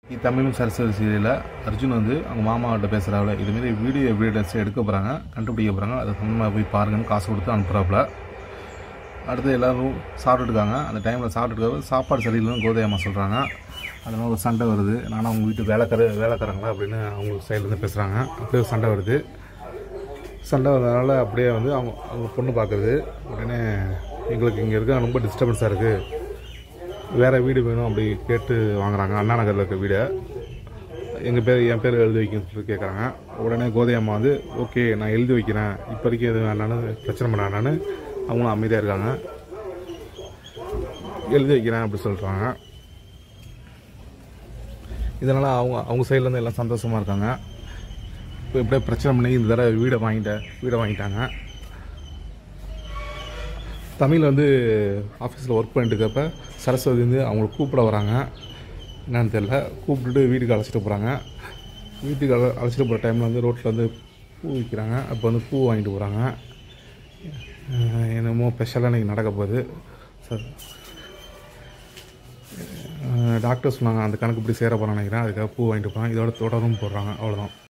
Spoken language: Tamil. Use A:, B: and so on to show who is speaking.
A: தமிழும் சரஸ்வதி சீரியலில் அர்ஜுன் வந்து அவங்க மாமாவிட்ட பேசுகிறாப்புல இதுமாரி வீடியோ எவிடன்ஸ் எடுக்க போகிறாங்க, கண்டுபிடிக்க போகிறாங்க. அதை சம்பந்தமாக போய் பாருங்கன்னு காசு கொடுத்து அனுப்புகிறாப்புல. அடுத்து எல்லோரும் சாப்பிட்டுருக்காங்க. அந்த டைமில் சாப்பிட்டுருக்காரு. சாப்பாடு சரியில்லைன்னு கோதையம்மா சொல்கிறாங்க. அதனால் ஒரு சண்டை வருது. நானும் அவங்க வீட்டு வேலைக்காரங்களா அப்படின்னு அவங்க சைட்லேருந்து பேசுகிறாங்க. அப்படியே ஒரு சண்டை வருது. சண்டை வந்ததுனால அப்படியே வந்து அவங்க பொண்ணு பார்க்குறது. உடனே எங்களுக்கு இங்கே இருக்க ரொம்ப டிஸ்டர்பன்ஸாக இருக்குது, வேறு வீடு வேணும் அப்படி கேட்டு வாங்குறாங்க. அண்ணா நகரில் இருக்க வீடை என் பேர் எழுதி வைக்கணும்னு சொல்லி கேட்குறாங்க. உடனே கோதையம்மா வந்து ஓகே நான் எழுதி வைக்கிறேன், இப்போதைக்கு எதுவும் வேணான்னு பிரச்சனை பண்ணான்னு அவங்களும் அமைதியாக இருக்காங்க. எழுதி வைக்கிறேன் அப்படி சொல்கிறாங்க. இதனால் அவங்க சைட்லேருந்து எல்லாம் சந்தோஷமாக இருக்காங்க. இப்போ இப்படியே பிரச்சனை பண்ணி இந்த தடவை வீடை வாங்கிட்டாங்க. தமிழ் வந்து ஆஃபீஸில் ஒர்க் பண்ணிட்டு இருக்கப்ப சரஸ்வதி வந்து அவங்கள கூப்பிட வராங்க. என்னன்னு தெரியல, கூப்பிட்டுட்டு வீட்டுக்கு அழைச்சிட்டு போகிறாங்க. வீட்டுக்கு அழைச்சிட்டு போகிற டைமில் வந்து ரோட்டில் வந்து பூ விற்கிறாங்க. அப்போ வந்து பூ வாங்கிட்டு போகிறாங்க. என்னமோ ஸ்பெஷலாக இன்றைக்கி நடக்க போகுது. டாக்டர் சொன்னாங்க அந்த கணக்கு இப்படி சேர போகிறான்னு நினைக்கிறேன். அதுக்காக பூ வாங்கிட்டு போகிறாங்க. இதோட தொடரும் போடுறாங்க. அவ்வளோதான்.